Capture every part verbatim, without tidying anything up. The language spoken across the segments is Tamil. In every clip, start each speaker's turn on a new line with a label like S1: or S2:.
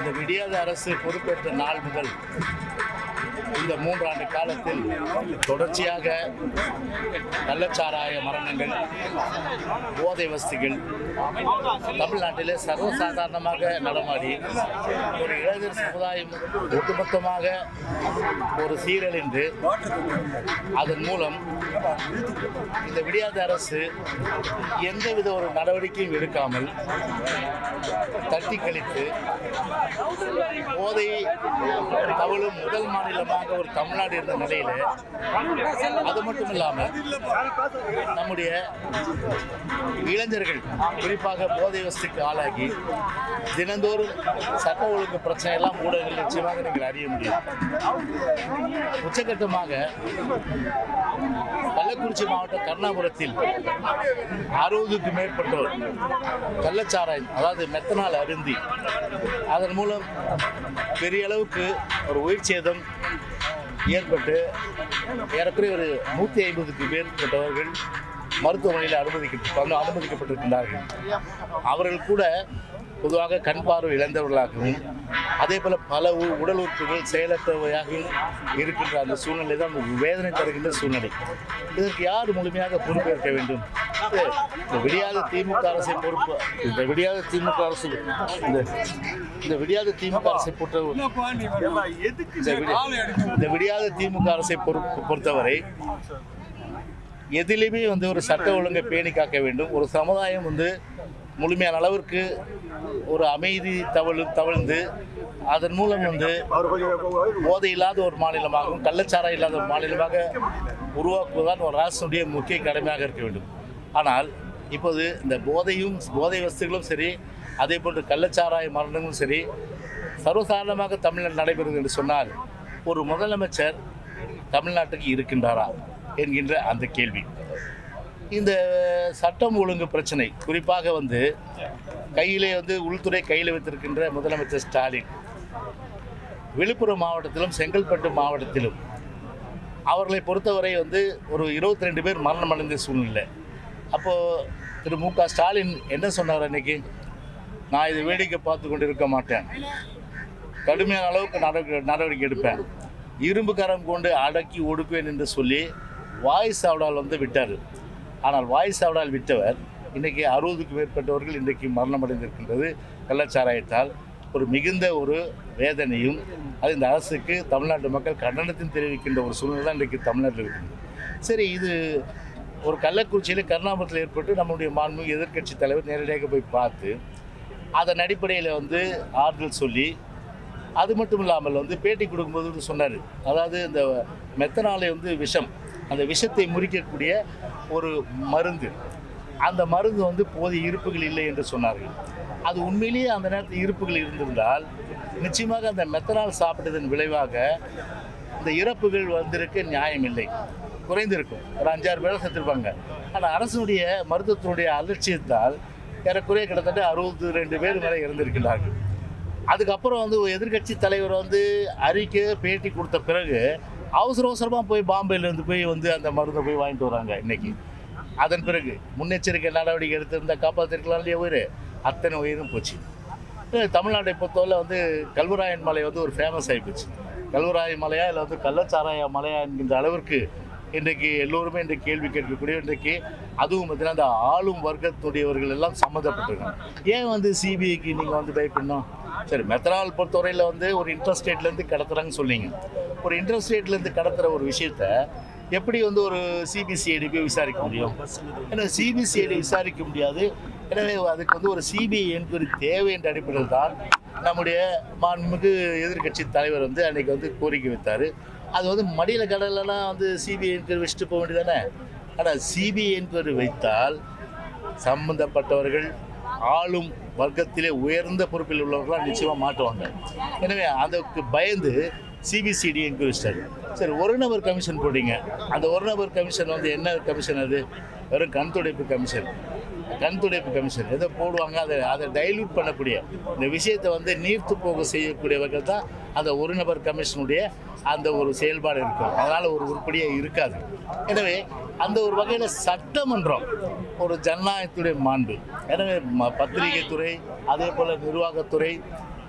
S1: விடியாத அரசு பொறுப்பேற்ற நாள் முதல் இந்த மூன்றாண்டு காலத்தில் தொடர்ச்சியாக கள்ளச்சாராய மரணங்கள், போதை வஸ்துகள் தமிழ்நாட்டிலே சர்வசாதாரணமாக நடமாடி ஒரு இளைஞர் சமுதாயம் ஒட்டுமொத்தமாக ஒரு சீரழிந்து அதன் மூலம் இந்த விடியாத அரசு எந்தவித ஒரு நடவடிக்கையும் எடுக்காமல் தட்டி கழித்து போதை தவழும் முதல் மாநிலமாக ஒரு தமிழ்நாடு இருந்த நிலையில, அது மட்டும் இல்லாமல் நம்முடைய இளைஞர்கள் குறிப்பாக போதை வஸ்துக்கு ஆளாகி தினந்தோறும் சட்ட ஒழுங்கு பிரச்சனை எல்லாம் ஊடகங்கள் நிச்சயமாக நீங்கள் அறிய முடியும். உச்சகட்டமாக கள்ளக்குறிச்சி மாவட்டம் கருணாபுரத்தில் அறுபதுக்கும் மேற்பட்டோர் கள்ளச்சாராயம் அதாவது மெத்தனால் அருந்தி அதன் மூலம் பெரிய அளவுக்கு ஒரு உயிர் சேதம் ஏற்பட்டு ஏறக்குறைய ஒரு நூற்றி ஐம்பதுக்கு மேற்பட்டவர்கள் மருத்துவமனையில் அனுமதிக்க அனுமதிக்கப்பட்டிருக்கின்றார்கள். அவர்கள் கூட பொதுவாக கண் பார்வை இழந்தவர்களாகவும் அதே போல பல உடல் உறுப்புகள் செயலற்றவையாகவும் இருக்கின்ற அந்த சூழ்நிலை தான் வேதனை தருகின்ற சூழ்நிலை. இதற்கு யார் முழுமையாக பொறுப்பேற்க வேண்டும்? இந்த விடியாத திமுக அரசை பொறுப்பு இந்த விடியாத திமுக அரசு இந்த இந்த விடியாத திமுக அரசை பொறுத்த இந்த விடியாத திமுக அரசை பொறுப்பு பொறுத்தவரை எதிலுமே வந்து ஒரு சட்ட ஒழுங்கை பேணி காக்க வேண்டும். ஒரு சமுதாயம் வந்து முழுமையான அளவிற்கு ஒரு அமைதி தவழு தவழ்ந்து அதன் மூலம் வந்து போதை இல்லாத ஒரு மாநிலமாகவும் கள்ளச்சாராயம் இல்லாத ஒரு மாநிலமாக உருவாக்குவதுதான் ஒரு அரசுடைய முக்கிய கடமையாக இருக்க வேண்டும். ஆனால் இப்போது இந்த போதையும் போதை வஸ்துகளும் சரி, அதே போன்று கள்ளச்சாராய மரணங்களும் சரி சர்வசாதாரணமாக தமிழ்நாடு நடைபெறுகிறது என்று சொன்னால் ஒரு முதலமைச்சர் தமிழ்நாட்டுக்கு இருக்கின்றாரா என்கின்ற அந்த கேள்வி. இந்த சட்டம் ஒழுங்கு பிரச்சனை குறிப்பாக வந்து கையிலே வந்து உள்துறை கையில் வைத்திருக்கின்ற முதலமைச்சர் ஸ்டாலின் விழுப்புரம் மாவட்டத்திலும் செங்கல்பட்டு மாவட்டத்திலும் அவர்களை பொறுத்தவரை வந்து ஒரு இருபத்தி ரெண்டு பேர் மரணம் அடைந்த சூழ்நிலை. அப்போது திரு மு க ஸ்டாலின் என்ன சொன்னார் அன்னைக்கு? நான் இதை வேடிக்கை பார்த்து கொண்டு இருக்க மாட்டேன், கடுமையான அளவுக்கு நடவடிக்கை நடவடிக்கை எடுப்பேன், இரும்பு கரம் கொண்டு அடக்கி ஒடுக்குவேன் என்று சொல்லி வாய் சாவடால் வந்து விட்டார். ஆனால் வாய் சாவடால் விட்டவர் இன்றைக்கி அறுபதுக்கும் மேற்பட்டவர்கள் இன்றைக்கு மரணம் அடைந்திருக்கின்றது கள்ளச்சாராயத்தால். ஒரு மிகுந்த ஒரு வேதனையும் அது இந்த அரசுக்கு தமிழ்நாட்டு மக்கள் கண்டனத்தையும் தெரிவிக்கின்ற ஒரு சூழ்நிலை தான் இன்றைக்கு தமிழ்நாட்டில் இருக்குது. சரி, இது ஒரு கள்ளக்குறிச்சியில் கருணாபுரத்தில் ஏற்பட்டு நம்முடைய மாண்புமிகு எதிர்க்கட்சி தலைவர் நேரடியாக போய் பார்த்து அதன் அடிப்படையில் வந்து ஆறுதல் சொல்லி, அது மட்டும் இல்லாமல் வந்து பேட்டி கொடுக்கும்போது சொன்னார், அதாவது இந்த மெத்தனாலை வந்து விஷம், அந்த விஷத்தை முறிக்கக்கூடிய ஒரு மருந்து, அந்த மருந்து வந்து போதிய இருப்புகள் இல்லை என்று சொன்னார்கள். அது உண்மையிலேயே அந்த நேரத்தில் இருப்புகள் இருந்திருந்தால் நிச்சயமாக அந்த மெத்தனால் சாப்பிட்டதன் விளைவாக இந்த இறப்புகள் வந்திருக்க நியாயம் இல்லை, குறைந்திருக்கும், ஒரு அஞ்சாறு பேரை செத்துருப்பாங்க. ஆனால் அரசுடைய மருத்துவத்தினுடைய அலட்சியத்தால் ஏறக்குறைய கிட்டத்தட்ட அறுபத்தி ரெண்டு பேர் மேலே இறந்திருக்கிறார்கள். அதுக்கப்புறம் வந்து எதிர்கட்சி தலைவர் வந்து அறிக்கை பேட்டி கொடுத்த பிறகு அவசர அவசரமாக போய் பாம்பேலேருந்து போய் வந்து அந்த மருந்தை போய் வாங்கிட்டு வராங்க இன்றைக்கி. அதன் பிறகு முன்னெச்சரிக்கை நடவடிக்கை எடுத்திருந்தால் காப்பாற்றிருக்கலாம் இல்லையா உயிர், அத்தனை உயிரும் போச்சு. தமிழ்நாட்டை பொறுத்தவரை வந்து கல்வராயன் மலை வந்து ஒரு ஃபேமஸ் ஆகிப்போச்சு. கல்வராயன் மலையா இல்லை வந்து கள்ளச்சாராய மலையா என்கின்ற அளவிற்கு இன்றைக்கு எல்லோருமே இன்றைக்கு கேள்வி கேட்கக்கூடிய இன்றைக்கு அதுவும் பார்த்தீங்கன்னா அந்த ஆளும் வர்க்கத்துடையவர்கள் எல்லாம் சம்மந்தப்பட்டிருக்காங்க. ஏன் வந்து சிபிஐக்கு நீங்கள் வந்து பயப்படணும்? சரி, மெத்தனால் பொறுத்தவரையில் வந்து ஒரு இன்டர்ஸ்டேட்லேருந்து கடத்துறாங்கன்னு சொன்னீங்க. ஒரு இன்டர்ஸ்டேட்லேருந்து கடத்துகிற ஒரு விஷயத்த எப்படி வந்து ஒரு சிபிசிஐடி போய் விசாரிக்க முடியும்? ஏன்னா சிபிசிஐடி விசாரிக்க முடியாது. எனவே அதுக்கு வந்து ஒரு சிபிஐ என்கொயரி தேவை என்ற அடிப்படையில் தான் நம்முடைய மாண்புமிகு எதிர்கட்சி தலைவர் வந்து அன்றைக்கி வந்து கோரிக்கை வைத்தார். அது வந்து மடியில் கடலெல்லாம் வந்து சிபிஐ என்கொயரி வச்சுட்டு போக வேண்டியதானே. ஆனால் சிபிஐ என்கொயரி வைத்தால் சம்பந்தப்பட்டவர்கள் ஆளும் வர்க்கத்திலே உயர்ந்த பொறுப்பில் உள்ளவர்களாம் நிச்சயமாக மாட்டுவாங்க. எனவே அதுக்கு பயந்து சிபிசிஐடி என்கொயரி ஸ்டார். சரி, ஒரு நபர் கமிஷன் போட்டீங்க. அந்த ஒரு நபர் கமிஷன் வந்து என்ன கமிஷன்? அது வெறும் கண் துடைப்பு கமிஷன். கண் துடைப்பு கமிஷன் எதை போடுவாங்க, அதை அதை டைல்யூட் பண்ணக்கூடிய இந்த விஷயத்தை வந்து நீர்த்து போக செய்யக்கூடியவர்கள் தான் அந்த ஒரு நபர் கமிஷனுடைய அந்த ஒரு செயல்பாடு இருக்கும். அதனால் ஒரு உருப்படியாக இருக்காது. எனவே அந்த ஒரு வகையில் சட்டமன்றம் ஒரு ஜனநாயகத்துடைய மாண்பு. எனவே பத்திரிகை துறை, அதே போல் நிர்வாகத்துறை,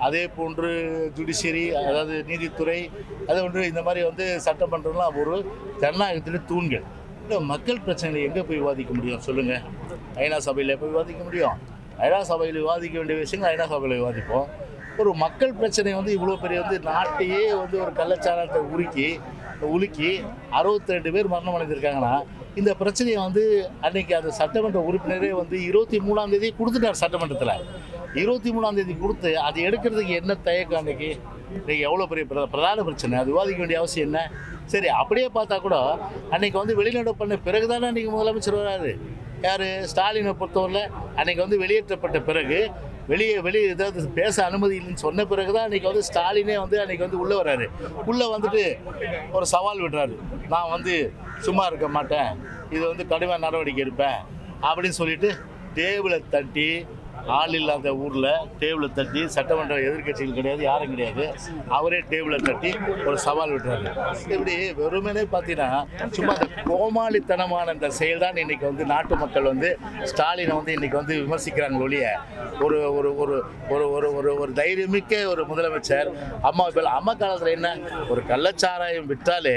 S1: அதே போன்று ஜுடிஷியரி, அதாவது நீதித்துறை, அதே போன்று இந்த மாதிரி வந்து சட்டமன்றம்லாம் ஒரு ஜனநாயகத்தின் தூண்கள். இல்லை, மக்கள் பிரச்சனைகளை எங்கே போய் விவாதிக்க முடியும் சொல்லுங்கள்? ஐநா சபையில் போய் விவாதிக்க முடியும்? ஐநா சபையில் விவாதிக்க வேண்டிய விஷயங்கள் ஐநா சபையில் விவாதிப்போம். ஒரு மக்கள் பிரச்சனை வந்து இவ்வளோ பெரிய வந்து நாட்டையே வந்து ஒரு கள்ளச்சாராயத்தை உருக்கி உலுக்கி அறுபத்தி ரெண்டு பேர் மரணம் அடைந்திருக்காங்கன்னா, இந்த பிரச்சனையை வந்து அன்னைக்கு அந்த சட்டமன்ற உறுப்பினரே வந்து இருபத்தி மூணாம் தேதி கொடுத்துட்டார். சட்டமன்றத்தில் இருபத்தி மூணாம் தேதி கொடுத்து அதை எடுக்கிறதுக்கு என்ன தயக்கம்? அன்னைக்கு இன்னைக்கு எவ்வளோ பெரிய பிரதான பிரச்சனை, அது விவாதிக்க வேண்டிய அவசியம் என்ன? சரி, அப்படியே பார்த்தா கூட அன்னைக்கு வந்து வெளிநடப்பு பண்ண பிறகு தானே அன்றைக்கி முதலமைச்சர் வராது. யார்? ஸ்டாலினை பொறுத்தவரையில் அன்றைக்கி வந்து வெளியேற்றப்பட்ட பிறகு வெளியே வெளியே ஏதாவது பேச அனுமதி இல்லைன்னு சொன்ன பிறகு தான் அன்றைக்கி வந்து ஸ்டாலினே வந்து அன்றைக்கி வந்து உள்ளே வர்றாரு. உள்ளே வந்துட்டு ஒரு சவால் விடுறாரு, நான் வந்து சும்மா இருக்க மாட்டேன், இது வந்து கடுமையான நடவடிக்கை எடுப்பேன் அப்படின்னு சொல்லிட்டு டேபிளை தட்டி, ஆள் இல்லாத ஊரில் டேபிளை தட்டி, சட்டமன்ற எதிர்கட்சிகள் கிடையாது, யாரும் கிடையாது, அவரே டேபிளை தட்டி ஒரு சவால் விட்டுறாரு. இப்படி வெறுமனே பார்த்தீங்கன்னா சும்மா அந்த கோமாளித்தனமான இந்த செயல் தான் இன்றைக்கி வந்து நாட்டு மக்கள் வந்து ஸ்டாலினை வந்து இன்றைக்கி வந்து விமர்சிக்கிறாங்க ஒழிய, ஒரு ஒரு ஒரு ஒரு ஒரு ஒரு ஒரு தைரியமிக்க ஒரு முதலமைச்சர். அம்மா இப்போ அம்மா காலத்தில் என்ன, ஒரு கள்ளச்சாராயம் விட்டாலே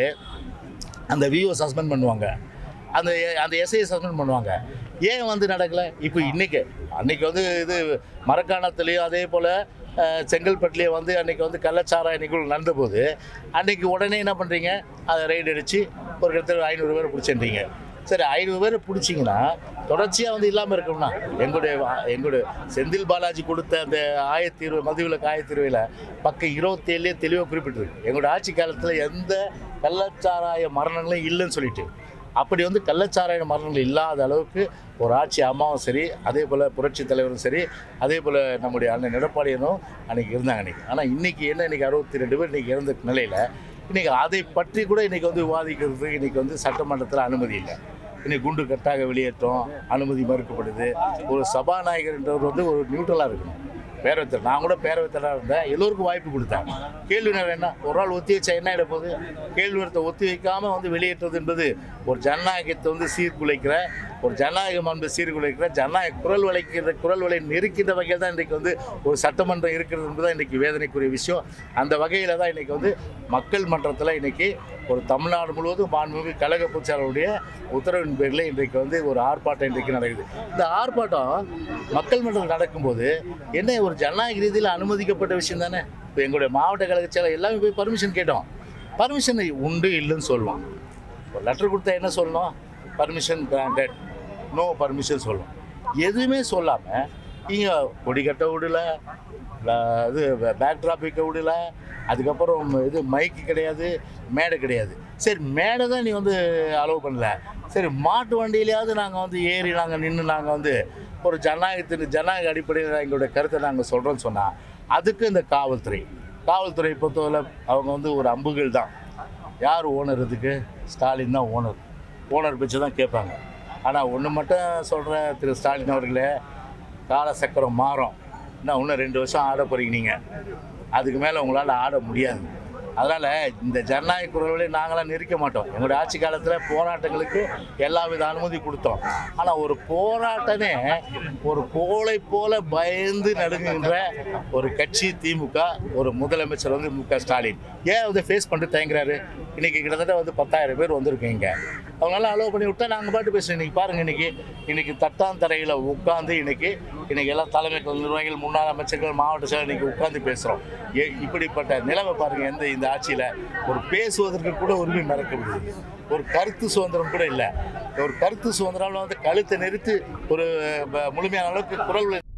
S1: அந்த விஓ சஸ்பெண்ட் பண்ணுவாங்க, அந்த அந்த எஸ்ஐயை சஸ்பெண்ட் பண்ணுவாங்க. ஏன் வந்து நடக்கலை? இப்போ இன்றைக்கி அன்றைக்கி வந்து இது மரக்காணத்துலேயும் அதே போல் செங்கல்பட்டுலேயும் வந்து அன்றைக்கி வந்து கள்ளச்சாராய நிகழ்வு நடந்தபோது அன்றைக்கி உடனே என்ன பண்ணுறீங்க, அதை ரைடு அடித்து ஒரு இடத்துல ஐநூறு பேர் பிடிச்சின்றீங்க. சரி, ஐநூறு பேர் பிடிச்சிங்கன்னா தொடர்ச்சியாக வந்து இல்லாமல் இருக்கணும்னா, எங்களுடைய எங்களுடைய செந்தில் பாலாஜி கொடுத்த அந்த ஆயத்தீர்வு மதுவிலக்கு ஆயத்தீர்வையில் பக்கம் இருபத்தேழுலேயே தெளிவாக குறிப்பிட்டிருக்கு, எங்களுடைய ஆட்சி காலத்தில் எந்த கள்ளச்சாராய மரணங்களும் இல்லைன்னு சொல்லிட்டு. அப்படி வந்து கள்ளச்சாராய மரணங்கள் இல்லாத அளவுக்கு ஒரு ஆட்சி அம்மாவும் சரி, அதே போல் புரட்சி தலைவரும் சரி, அதே போல் நம்முடைய அண்ணன் எடப்பாடியனும் அன்றைக்கி இருந்தாங்க அன்றைக்கி. ஆனால் இன்றைக்கி என்ன, இன்றைக்கி அறுபத்தி ரெண்டு பேர் இன்றைக்கி இறந்த நிலையில் இன்றைக்கி அதை பற்றி கூட இன்றைக்கி வந்து விவாதிக்கிறதுக்கு இன்றைக்கி வந்து சட்டமன்றத்தில் அனுமதி இல்லை. இன்னைக்கு குண்டு கட்டாக வெளியேற்றம் அனுமதி மறுக்கப்படுது. ஒரு சபாநாயகர் என்றவர் வந்து ஒரு நியூட்ரலாக இருக்கணும். பேரவைத்தர், நான் கூட பேரவைத்தராக இருந்தேன், எல்லோருக்கும் வாய்ப்பு கொடுத்தேன். கேள்வி நேரம் என்ன, ஒரு நாள் ஒத்தி வச்சா என்ன ஆகிட போகுது? கேள்வி நேரத்தை ஒத்தி வைக்காமல் வந்து வெளியேற்றது என்பது ஒரு ஜனநாயகத்தை வந்து சீர்குலைக்கிற, ஒரு ஜனநாயகம் என்பது சீர்குலைக்கிற, ஜனநாயக குரல் வளைக்கிற குரல் வலை நெருக்கின்ற வகையில் தான் இன்றைக்கி வந்து ஒரு சட்டமன்றம் இருக்கிறது என்பது தான் இன்றைக்கி வேதனைக்குரிய விஷயம். அந்த வகையில் தான் இன்றைக்கி வந்து மக்கள் மன்றத்தில் இன்றைக்கி ஒரு தமிழ்நாடு முழுவதும் மாண்புமிகு கழக பொதுச்செயலாளருடைய உத்தரவின் பேரில் இன்றைக்கு வந்து ஒரு ஆர்ப்பாட்டம் இன்றைக்கு நடக்குது. இந்த ஆர்ப்பாட்டம் மக்கள் மன்றத்தில் நடக்கும்போது என்ன, ஒரு ஜனநாயக ரீதியில் அனுமதிக்கப்பட்ட விஷயம் தானே. இப்போ எங்களுடைய மாவட்ட கழக செயலர் எல்லாமே போய் பர்மிஷன் கேட்டோம். பர்மிஷன் உண்டு இல்லைன்னு சொல்லுவோம். ஒரு லெட்டர் கொடுத்தா என்ன சொல்லணும்? பர்மிஷன் கிராண்டட், நோ பர்மிஷன் சொல்லணும். எதுவுமே சொல்லாமல் இங்கே கொடி கட்ட விடல, இது பேக்ட்ராப் வைக்க விடல, அதுக்கப்புறம் இது மைக்கு கிடையாது, மேடை கிடையாது. சரி, மேடை தான் நீ வந்து அலோவ் பண்ணல. சரி, மாட்டு வண்டியிலையாவது நாங்கள் வந்து ஏறி நாங்கள் நின்று நாங்கள் வந்து ஒரு ஜனநாயகத்தின் ஜனநாயக அடிப்படையில் எங்களுடைய கருத்தை நாங்கள் சொல்கிறோன்னு சொன்னால், அதுக்கு இந்த காவல்துறை காவல்துறை பொறுத்தவரை அவங்க வந்து ஒரு அம்புகள் தான். யார் ஓனர்? இதுக்கு ஸ்டாலின் தான் ஓனர். ஓனர் பிச்சு தான் கேட்பாங்க. ஆனால் ஒன்று மட்டும் சொல்கிறேன் திரு ஸ்டாலின் அவர்களே, காலசக்கரம் மாறும். இன்னும் இன்னும் ரெண்டு வருஷம் ஆட போகிறீங்க நீங்கள், அதுக்கு மேலே உங்களால் ஆட முடியாது. அதனால் இந்த ஜனநாயக குரல்களை நாங்களாம் நெருக்க மாட்டோம். எங்களுடைய ஆட்சி காலத்தில் போராட்டங்களுக்கு எல்லா வித அனுமதி கொடுத்தோம். ஆனால் ஒரு போராட்டமே ஒரு கோளை போல பயந்து நடுங்குகின்ற ஒரு கட்சி திமுக, ஒரு முதலமைச்சர் வந்து மு க ஸ்டாலின் ஏன் வந்து ஃபேஸ் பண்ணிட்டு தயங்குறாரு? இன்றைக்கி கிட்டத்தட்ட வந்து பத்தாயிரம் பேர் வந்திருக்கீங்க. அவங்களால அலோவ் பண்ணி விட்டா நாங்கள் பாட்டு பேசுகிறோம். இன்றைக்கி பாருங்கள், இன்றைக்கி இன்றைக்கி தட்டாந்தரையில் உட்காந்து இன்றைக்கி இன்றைக்கி எல்லாம் தலைமை நிர்வாகிகள், முன்னாள் அமைச்சர்கள், மாவட்ட செயலர் இன்றைக்கி உட்காந்து பேசுகிறோம். ஏ இப்படிப்பட்ட நிலைமை பாருங்கள். எந்த இந்த ஆட்சியில் ஒரு பேசுவதற்கு கூட உரிமை மறக்கப்படுது. ஒரு கருத்து சுதந்திரம் கூட இல்லை. ஒரு கருத்து சுதந்திரம் வந்து கழுத்தை நிறுத்தி ஒரு முழுமையான அளவுக்கு குரல்